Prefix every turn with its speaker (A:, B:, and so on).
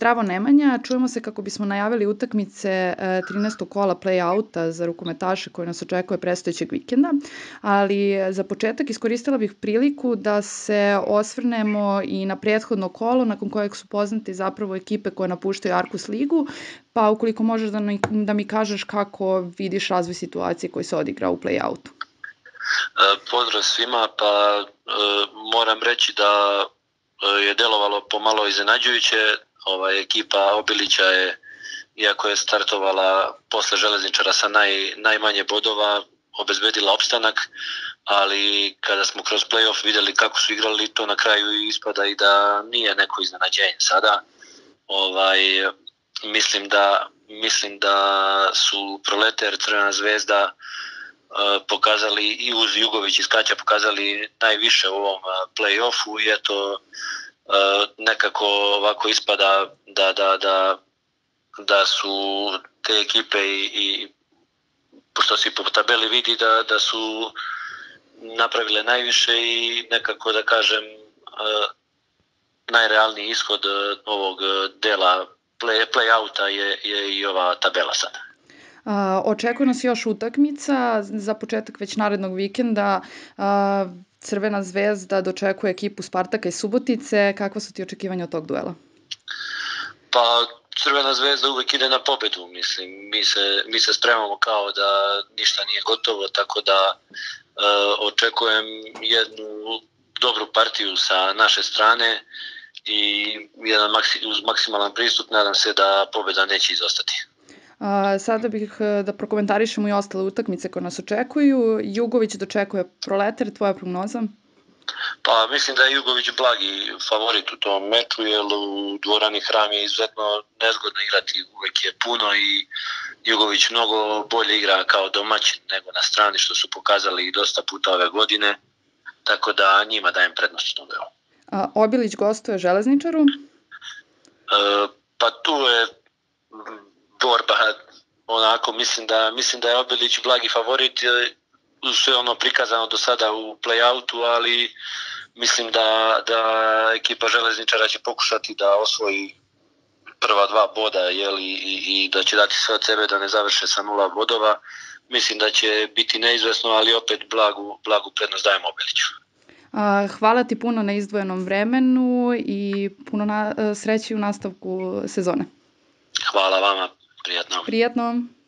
A: Zdravo Nemanja, čujemo se kako bismo najavili utakmice 13. kola play-outa za rukometaše koje nas očekuje predstojećeg vikenda, ali za početak iskoristila bih priliku da se osvrnemo i na prethodno kolo nakon kojeg su poznate zapravo ekipe koje napuštaju Arkus ligu, pa ukoliko možeš da mi kažeš kako vidiš razvoj situacije koji se odigra u play-outu.
B: Pozdrav svima, pa moram reći da je delovalo pomalo iznenađujuće. Ekipa Obilića je, iako je startovala posle Železničara sa najmanje bodova, obezbedila opstanak, ali kada smo kroz play-off videli kako su igrali, to na kraju ispada i da nije neko iznenađenje sada. Mislim da su Proletar, Crvena zvezda pokazali i uz Jugović iz Kaća pokazali najviše u ovom play-offu i eto nekako ovako ispada da su te ekipe i pošto se po tabeli vidi da su napravile najviše i nekako da kažem najrealniji ishod ovog dela play-outa je i ova tabela sada.
A: Očekuje nas još utakmica, za početak već narednog vikenda Crvena zvezda dočekuje ekipu Spartaka iz Subotice. Kakva su ti očekivanja od tog duela?
B: Pa Crvena zvezda uvek ide na pobedu, mislim. Mi se spremamo kao da ništa nije gotovo, tako da očekujem jednu dobru partiju sa naše strane i uz maksimalan pristup nadam se da pobeda neće izostati.
A: Sada bih da prokomentarišemo i ostale utakmice koje nas očekuju. Jugović dočekuje Proletar, tvoja prognoza?
B: Pa mislim da je Jugović blagi favorit u tom meču, jer u dvorani Hram je izuzetno nezgodno igrati, uvek je puno i Jugović mnogo bolje igra kao domaćin nego na strani, što su pokazali i dosta puta ove godine, tako da njima dajem prednost u tom delu.
A: Obilić gostuje Železničaru?
B: Pa tu je borba, onako mislim da je Obilić blagi favorit uz sve ono prikazano do sada u play-outu, ali mislim da ekipa Železničara će pokušati da osvoji prva 2 boda i da će dati sve od sebe da ne završe sa 0 bodova. Mislim da će biti neizvesno, ali opet blagu prednost dajem Obiliću.
A: Hvala ti puno na izdvojenom vremenu i puno sreće u nastavku sezone.
B: Hvala vama, prijatno.
A: Prijatno.